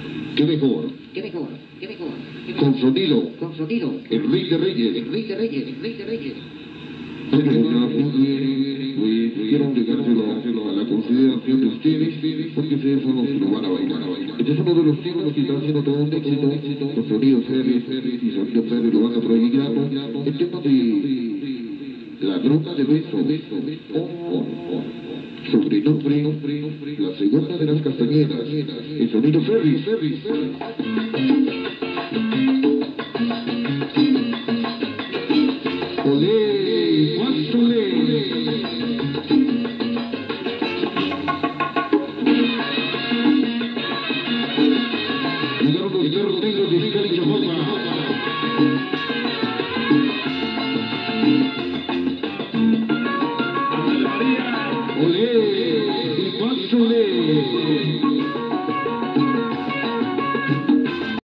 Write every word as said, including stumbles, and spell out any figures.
¿Qué mejor? ¿Qué mejor? ¿Qué mejor? ¿Qué mejor? Con sonido. Con sonido. El Rey de Reyes. El Rey de Reyes. El Rey de Reyes. Bueno, ya, pues, pues, quiero dejárselo a la consideración de ustedes, porque ustedes son los que lo van a bailar. Este es uno de los títulos que está haciendo todo un éxito, con sonido Ferry y sonido Ferry lo van a proyectar. El tema de la droga de beso, oh, oh, oh. Sobrenombre, la segunda de las castañeras, el sonido Ferry, Ferry, Ferry.